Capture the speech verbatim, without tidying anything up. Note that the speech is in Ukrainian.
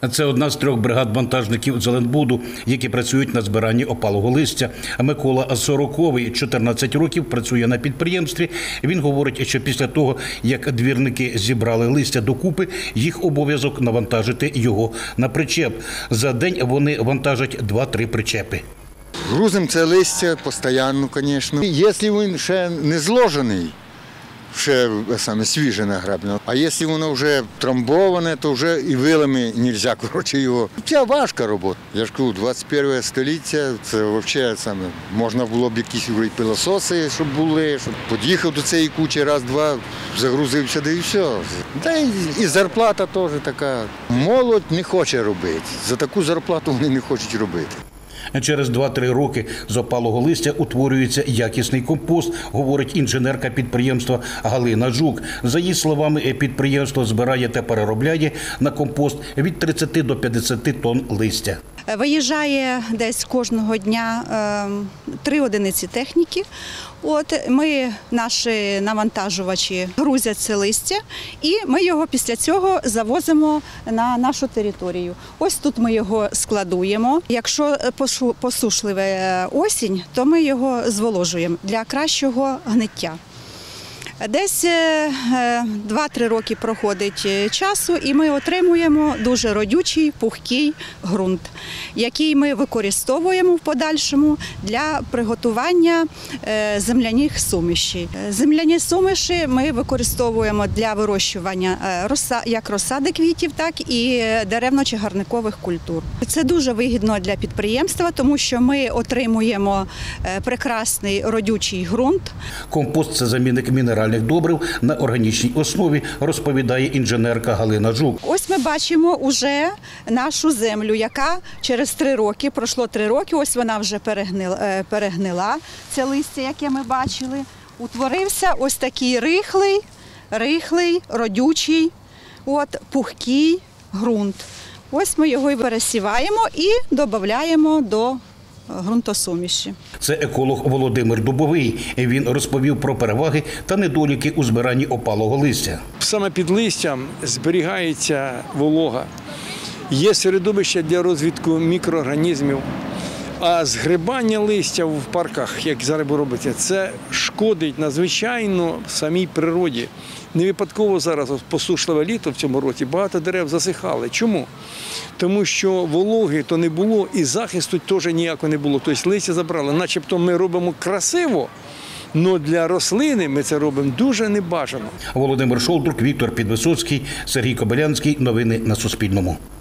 Це одна з трьох бригад вантажників Зеленбуду, які працюють на збиранні опалого листя. Микола Сороковий чотирнадцять років працює на підприємстві. Він говорить, що після того, як двірники зібрали листя докупи, їх обов'язок навантажити його на причеп. За день вони вантажать два-три причепи. Грузимо це листя постійно, звісно. Якщо він ще не зложений, ще саме свіже награблено. А якщо воно вже трамбоване, то вже і вилами не можна, коротше, його. Це важка робота. Я ж кажу, двадцять перше століття, це взагалі саме, можна було б якісь пилососи, щоб були, щоб під'їхав до цієї кучі, раз-два, загрузився, да і все. Та й, і зарплата теж така. Молодь не хоче робити. За таку зарплату вони не хочуть робити. Через два-три роки з опалого листя утворюється якісний компост, говорить інженерка підприємства Галина Жук. За її словами, підприємство збирає та переробляє на компост від тридцяти до п'ятдесяти тонн листя. Виїжджає десь кожного дня е, три одиниці техніки. От ми, наші навантажувачі, грузять це листя, і ми його після цього завозимо на нашу територію. Ось тут ми його складуємо. Якщо посушлива осінь, то ми його зволожуємо для кращого гниття. Десь два-три роки проходить часу, і ми отримуємо дуже родючий, пухкий ґрунт, який ми використовуємо в подальшому для приготування земляних сумішей. Земляні суміші ми використовуємо для вирощування як розсади квітів, так і деревно-чагарникових культур. Це дуже вигідно для підприємства, тому що ми отримуємо прекрасний родючий ґрунт. Компост – це замінник мінеральних добрив на органічній основі, розповідає інженерка Галина Жук. Ось ми бачимо вже нашу землю, яка через три роки, пройшло три роки, ось вона вже перегнила, перегнила це листя, яке ми бачили. Утворився ось такий рихлий, рихлий, родючий, от, пухкий ґрунт. Ось ми його і пересіваємо і додаємо до ґрунтосуміші. Це еколог Володимир Дубовий. Він розповів про переваги та недоліки у збиранні опалого листя. Саме під листям зберігається волога, є середовище для розвитку мікроорганізмів, а згрибання листя в парках, як зараз робиться, це шкодить надзвичайно самій природі. Не випадково зараз посушливе літо в цьому році, багато дерев засихали. Чому? Тому що вологи то не було і захисту теж ніякого не було. Тобто листя забрали. Начебто ми робимо красиво, але для рослини ми це робимо дуже небажано. Володимир Шолдрук, Віктор Підвисоцький, Сергій Кобилянський. Новини на Суспільному.